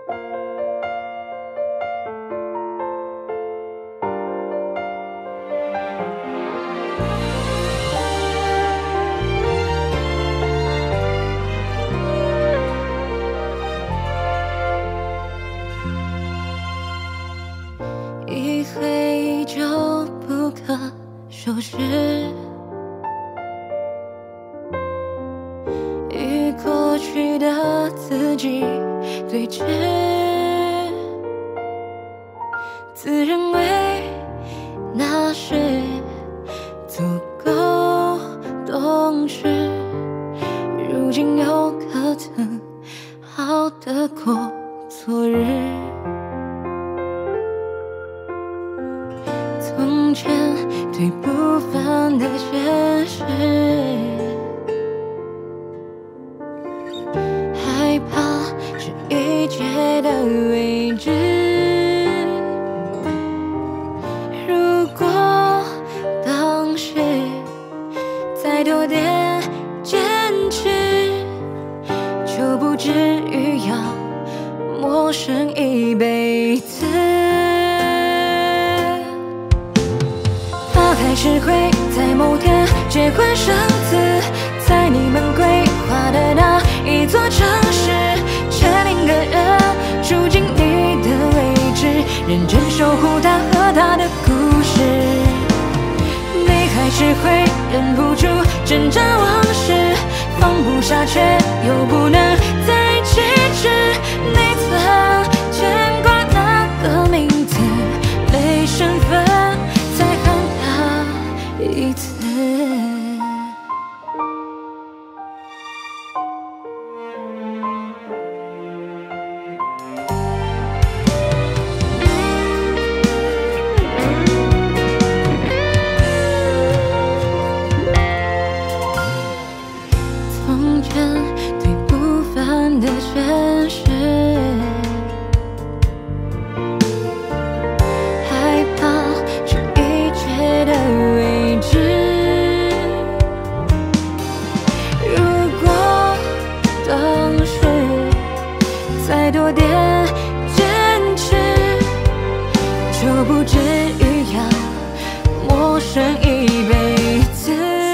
一挥依旧不可收拾，与过去的自己对峙，自认为那时足够懂事，如今又可曾好得过昨日？从前最不凡的现实，害怕这一切的未知。如果当时再多点坚持，就不至于要陌生一辈子。还是会在某天结婚生子，在你们规划的那一座城市，签另个人住进你的位置，认真守护他和他的故事。你还是会忍不住挣扎往事，放不下却又不能再启齿。你曾牵挂那个名字，没身份再看一次。从前最不凡的现实，害怕这一切的未知。如果当时再多点坚持，就不至于要陌生一辈子。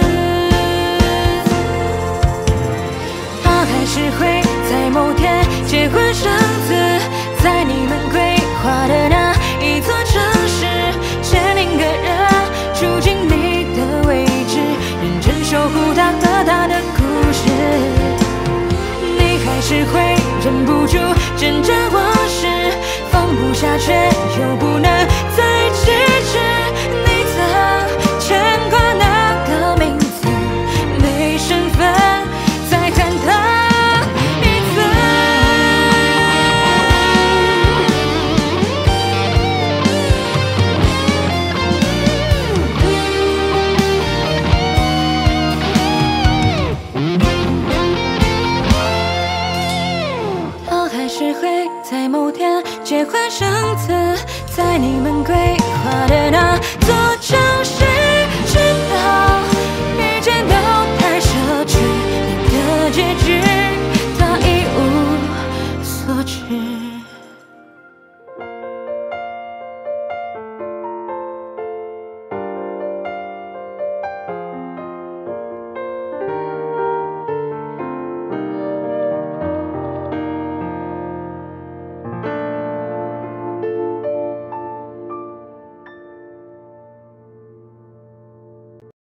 他还是会在某天结婚生子，在你们规划的那一座城市，签另个人住进你的位置，认真守护他和他的故事。你还是会忍不住挣扎往事，放不下却又不能再启齿。你曾牵挂那个名字，没身份再看他一次。他还是会在某天结婚生子，在你们规划的那座城市。